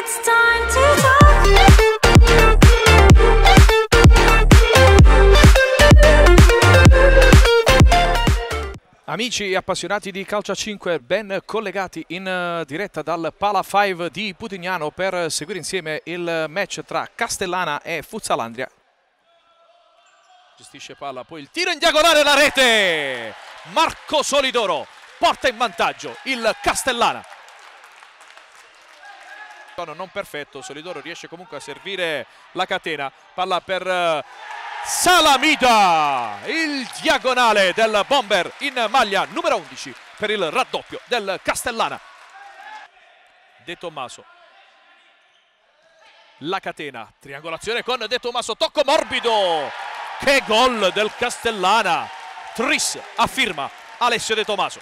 It's time to talk. Amici appassionati di calcio a 5, ben collegati in diretta dal Pala 5 di Putignano per seguire insieme il match tra Castellana e Fuzzalandria. Gestisce palla, poi il tiro in diagonale, la rete! Marco Solidoro porta in vantaggio il Castellana. Non perfetto, Solidoro riesce comunque a servire la catena, palla per Salamida, il diagonale del bomber in maglia numero 11 per il raddoppio del Castellana. De Tommaso, la catena, triangolazione con De Tommaso, tocco morbido, che gol del Castellana, tris a firma Alessio De Tommaso.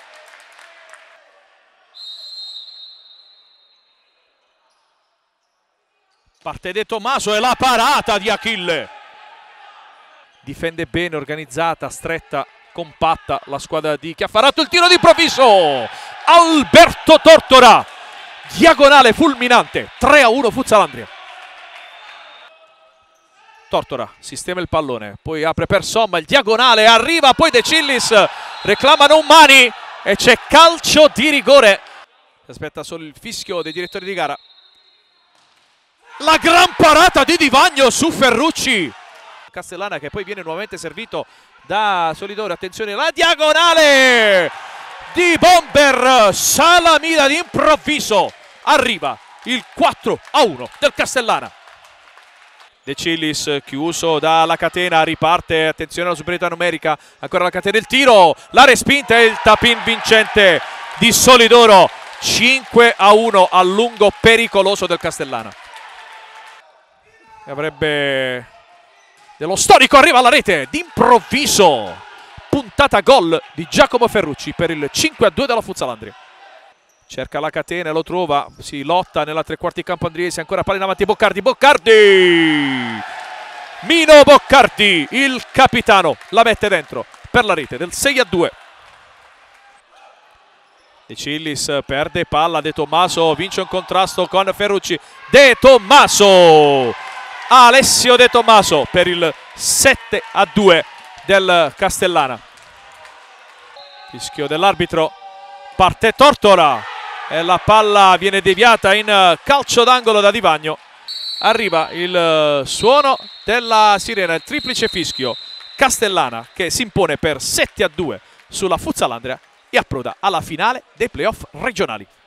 Parte De Tommaso e la parata di Achille. Difende bene, organizzata, stretta, compatta la squadra di Chiaffarato. Il tiro di improvviso. Alberto Tortora. Diagonale fulminante. 3-1 Fuzzalandria. Tortora sistema il pallone. Poi apre per Somma. Il diagonale arriva. Poi De Cillis. Reclamano un mani. E c'è calcio di rigore. Aspetta solo il fischio dei direttori di gara. La gran parata di Di Vagno su Ferrucci. Castellana che poi viene nuovamente servito da Solidoro. Attenzione, la diagonale di bomber Salamida di improvviso. Arriva il 4-1 del Castellana. De Cillis chiuso dalla catena, riparte, attenzione alla superiorità numerica, ancora la catena, il tiro, la respinta e il tap-in vincente di Solidoro. 5-1 a lungo pericoloso del Castellana. Avrebbe dello storico, arriva alla rete d'improvviso, puntata gol di Giacomo Ferrucci per il 5-2 della Fuzzalandria. Cerca la catena, lo trova, si lotta nella tre quarti campo Andriesi, ancora palla in avanti Boccardi, Mino Boccardi, il capitano, la mette dentro per la rete del 6-2. De Cillis perde palla, De Tommaso vince un contrasto con Ferrucci, De Tommaso, Alessio De Tommaso per il 7-2 del Castellana. Fischio dell'arbitro, parte Tortora e la palla viene deviata in calcio d'angolo da Di Vagno. Arriva il suono della sirena, il triplice fischio. Castellana che si impone per 7-2 sulla Fuzzalandria e approda alla finale dei playoff regionali.